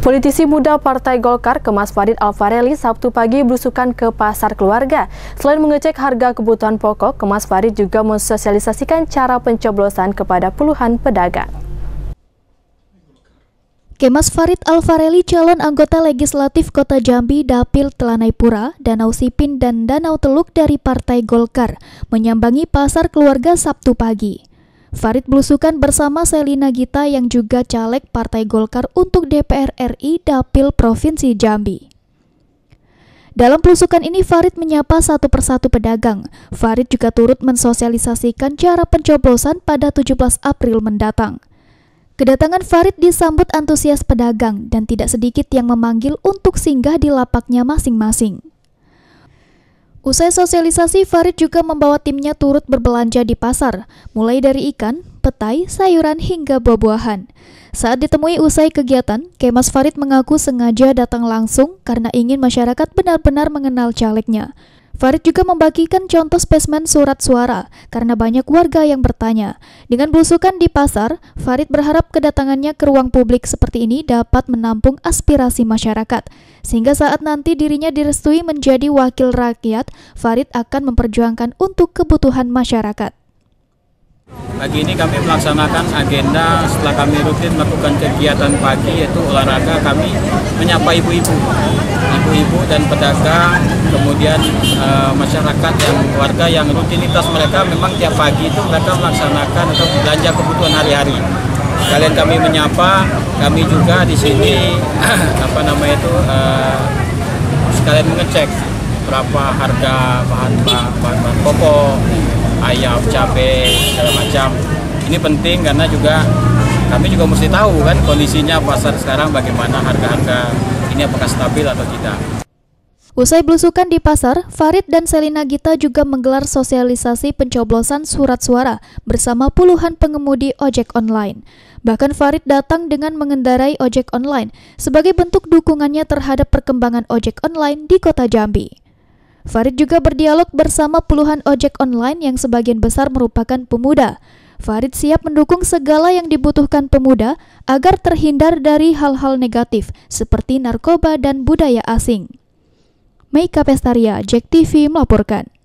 Politisi muda Partai Golkar Kemas Farid Alfarelly Sabtu pagi belusukan ke pasar keluarga. Selain mengecek harga kebutuhan pokok, Kemas Farid juga mensosialisasikan cara pencoblosan kepada puluhan pedagang. Kemas Farid Alfarelly, calon anggota legislatif Kota Jambi, Dapil Telanai-Pura, Danau Sipin, dan Danau Teluk dari Partai Golkar, menyambangi pasar keluarga Sabtu pagi. Farid belusukan bersama Selina Gita yang juga caleg Partai Golkar untuk DPR RI Dapil Provinsi Jambi. Dalam belusukan ini Farid menyapa satu persatu pedagang. Farid juga turut mensosialisasikan cara pencoblosan pada 17 April mendatang. Kedatangan Farid disambut antusias pedagang dan tidak sedikit yang memanggil untuk singgah di lapaknya masing-masing. Usai sosialisasi, Farid juga membawa timnya turut berbelanja di pasar, mulai dari ikan, petai, sayuran, hingga buah-buahan. Saat ditemui usai kegiatan, Kemas Farid mengaku sengaja datang langsung karena ingin masyarakat benar-benar mengenal calegnya. Farid juga membagikan contoh spesimen surat suara karena banyak warga yang bertanya. Dengan belusukan di pasar, Farid berharap kedatangannya ke ruang publik seperti ini dapat menampung aspirasi masyarakat. Sehingga saat nanti dirinya direstui menjadi wakil rakyat, Farid akan memperjuangkan untuk kebutuhan masyarakat. Pagi ini kami melaksanakan agenda setelah kami rutin melakukan kegiatan pagi, yaitu olahraga. Kami menyapa ibu-ibu dan pedagang, kemudian masyarakat yang warga yang rutinitas mereka memang tiap pagi itu mereka melaksanakan atau belanja kebutuhan hari-hari. Sekalian kami menyapa, kami juga di sini sekalian mengecek berapa harga bahan pokok, ayam, cabai, segala macam. Ini penting karena juga kami juga mesti tahu kan kondisinya pasar sekarang bagaimana, harga-harga ini apakah stabil atau tidak. Usai belusukan di pasar, Farid dan Selina Gita juga menggelar sosialisasi pencoblosan surat suara bersama puluhan pengemudi ojek online. Bahkan Farid datang dengan mengendarai ojek online sebagai bentuk dukungannya terhadap perkembangan ojek online di Kota Jambi. Farid juga berdialog bersama puluhan ojek online yang sebagian besar merupakan pemuda. Farid siap mendukung segala yang dibutuhkan pemuda agar terhindar dari hal-hal negatif seperti narkoba dan budaya asing. Meika Pestaria, JEK TV melaporkan.